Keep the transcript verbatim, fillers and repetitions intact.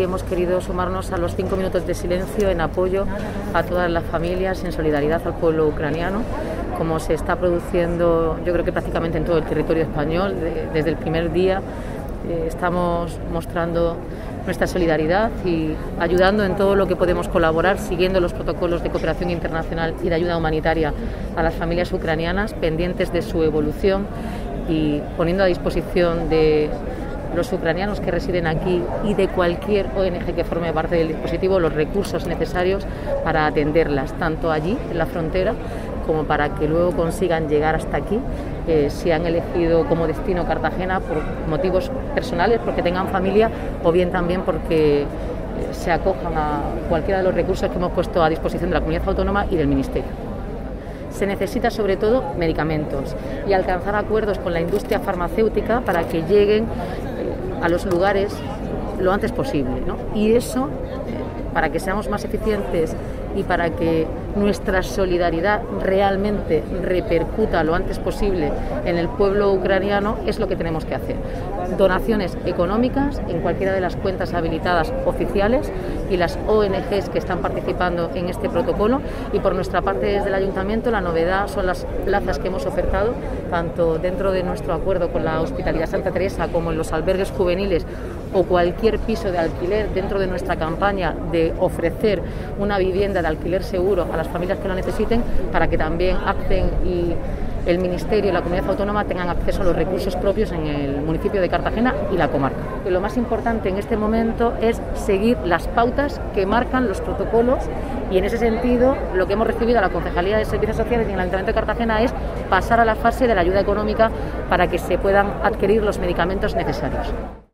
hemos querido sumarnos a los cinco minutos de silencio en apoyo a todas las familias, en solidaridad al pueblo ucraniano, como se está produciendo yo creo que prácticamente en todo el territorio español. De, desde el primer día eh, estamos mostrando nuestra solidaridad y ayudando en todo lo que podemos colaborar, siguiendo los protocolos de cooperación internacional y de ayuda humanitaria a las familias ucranianas, pendientes de su evolución y poniendo a disposición de los ucranianos que residen aquí y de cualquier O N Ge que forme parte del dispositivo los recursos necesarios para atenderlas, tanto allí en la frontera como para que luego consigan llegar hasta aquí, eh, si han elegido como destino Cartagena por motivos personales, porque tengan familia, o bien también porque eh, se acojan a cualquiera de los recursos que hemos puesto a disposición de la comunidad autónoma y del Ministerio. Se necesita sobre todo medicamentos y alcanzar acuerdos con la industria farmacéutica para que lleguen eh, a los lugares lo antes posible, ¿no? Y eso, eh, para que seamos más eficientes y para que nuestra solidaridad realmente repercuta lo antes posible en el pueblo ucraniano, es lo que tenemos que hacer. Donaciones económicas en cualquiera de las cuentas habilitadas oficiales y las O N Ges que están participando en este protocolo, y por nuestra parte desde el Ayuntamiento la novedad son las plazas que hemos ofertado, tanto dentro de nuestro acuerdo con la Hospitalidad Santa Teresa como en los albergues juveniles o cualquier piso de alquiler dentro de nuestra campaña de ofrecer una vivienda de alquiler seguro a las familias que lo necesiten, para que también ACCEN y el Ministerio y la Comunidad Autónoma tengan acceso a los recursos propios en el municipio de Cartagena y la comarca. Lo más importante en este momento es seguir las pautas que marcan los protocolos, y en ese sentido lo que hemos recibido a la Concejalía de Servicios Sociales y en el Ayuntamiento de Cartagena es pasar a la fase de la ayuda económica para que se puedan adquirir los medicamentos necesarios.